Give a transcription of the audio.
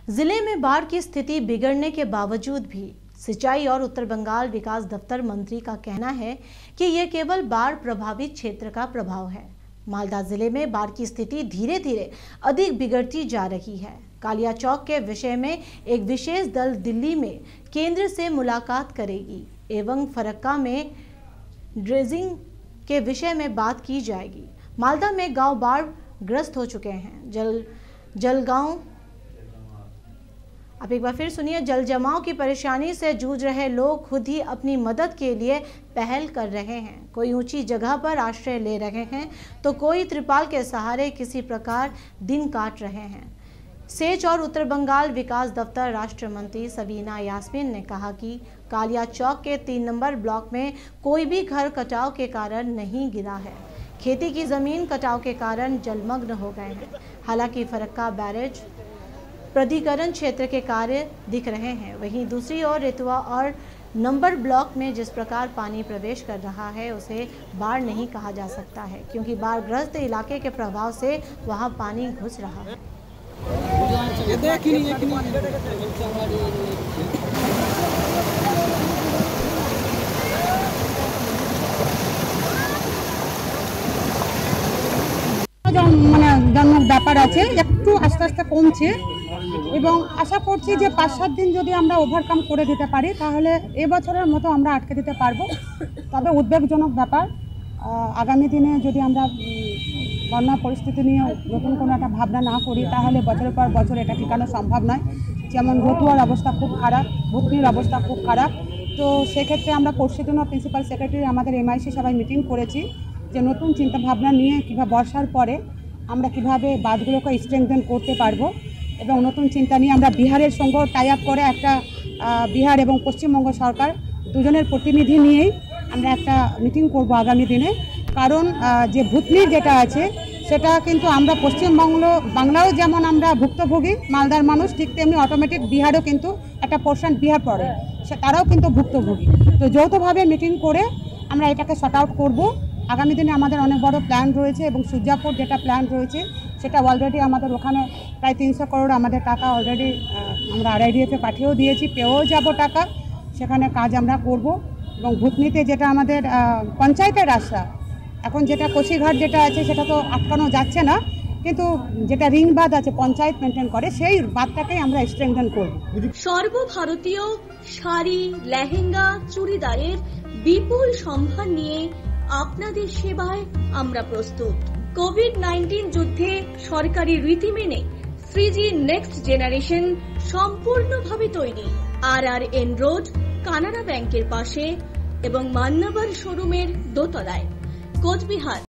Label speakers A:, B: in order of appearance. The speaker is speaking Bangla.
A: जिले में बाढ़ की स्थिति बिगड़ने के बावजूद भी सिंचाई और उत्तर बंगाल विकास दफ्तर मंत्री का कहना है कि यह केवल बाढ़ प्रभावित क्षेत्र का प्रभाव है। मालदा जिले में बाढ़ की स्थिति धीरे धीरे अधिक बिगड़ती जा रही है। कालिया चौक के विषय में एक विशेष दल दिल्ली में केंद्र से मुलाकात करेगी एवं फरक्का में ड्रेजिंग के विषय में बात की जाएगी। मालदा में गांव बाढ़ ग्रस्त हो चुके हैं। जलगांव आप एक बार फिर सुनिए। जल जमाव की परेशानी से जूझ रहे लोग खुद ही अपनी मदद के लिए पहल कर रहे हैं। कोई ऊंची जगह पर आश्रय ले रहे हैं तो कोई त्रिपाल के सहारे किसी प्रकार दिन काट रहे हैं। सेच और उत्तर बंगाल विकास दफ्तर राष्ट्र मंत्री सबीना यास्मीन ने कहा कि कालिया चौक के 3 नंबर ब्लॉक में कोई भी घर कटाव के कारण नहीं गिरा है। खेती की जमीन कटाव के कारण जलमग्न हो गए हैं। हालांकि फरक्का बैरेज प्राधिकरण क्षेत्र के कार्य दिख रहे हैं। वहीं दूसरी ओर रेतुआ और नंबर ब्लॉक में जिस प्रकार पानी प्रवेश कर रहा है उसे बाढ़ नहीं कहा जा सकता है, क्योंकि बाढ़ग्रस्त इलाके के प्रभाव से वहां पानी घुस रहा है।
B: ব্যাপার আছে একটু আস্তে আস্তে কমছে এবং আশা করছি যে 5-7 দিন যদি আমরা ওভারকাম করে দিতে পারি তাহলে এবছরের মতো আমরা আটকে দিতে পারবো। তবে উদ্বেগজনক ব্যাপার, আগামী দিনে যদি আমরা বন্যা পরিস্থিতি নিয়ে নতুন কোনো একটা ভাবনা না করি তাহলে বছরের পর বছর এটা ঠিকানো সম্ভব নয়। যেমন রতুয়ার অবস্থা খুব খারাপ, ভুতনির অবস্থা খুব খারাপ। তো সেক্ষেত্রে আমরা পরশুদিনও প্রিন্সিপাল সেক্রেটারি আমাদের এমআইসি সবাই মিটিং করেছি যে নতুন চিন্তা ভাবনা নিয়ে কীভাবে বর্ষার পরে আমরা কিভাবে বাঁধগুলোকে স্ট্রেংথেন করতে পারবো এবং নতুন চিন্তা নিয়ে আমরা বিহারের সঙ্গে টাই আপ করে একটা বিহার এবং পশ্চিমবঙ্গ সরকার দুজনের প্রতিনিধি নিয়েই আমরা একটা মিটিং করব আগামী দিনে। কারণ যে ভুতনি যেটা আছে সেটা কিন্তু আমরা বাংলাও যেমন আমরা ভুক্তভোগী মালদার মানুষ, ঠিক তেমনি অটোমেটিক বিহারও কিন্তু একটা পোর্শন বিহার পড়ে, তারাও কিন্তু ভুক্তভোগী। তো যৌথভাবে মিটিং করে আমরা এটাকে শর্ট আউট করবো। আগামী দিনে আমাদের অনেক বড় প্ল্যান রয়েছে এবং সূর্যাপুর যেটা প্ল্যান রয়েছে সেটা অলরেডি আমাদের ওখানে প্রায় 300 করোড় আমাদের টাকা অলরেডি আমরা আরআইডিএফে পাঠিয়েও দিয়েছি, পেয়েও যাব টাকা। সেখানে কাজ আমরা করব এবং ভুতনিতে যেটা আমাদের পঞ্চায়েতের রাস্তা, এখন যেটা কোশিঘাট যেটা আছে সেটা তো আটকানো যাচ্ছে না, কিন্তু যেটা রিং বাঁধ আছে পঞ্চায়েত মেনটেন করে সেই বাঁধটাকেই আমরা স্ট্রেংথেন করব।
C: সর্বভারতীয় শাড়ি, লেহেঙ্গা, চুড়িদারের বিপুল সম্ভার নিয়ে আপনাদের সেবায় আমরা প্রস্তুত। কোভিড-19 যুদ্ধে সরকারি রীতি মেনে 3G নেক্সট জেনারেশন সম্পূর্ণভাবে তৈরি। RRN রোড, কানাড়া ব্যাংকের পাশে এবং মান্নাবার শোরুমের দোতলায়, কোচবিহার।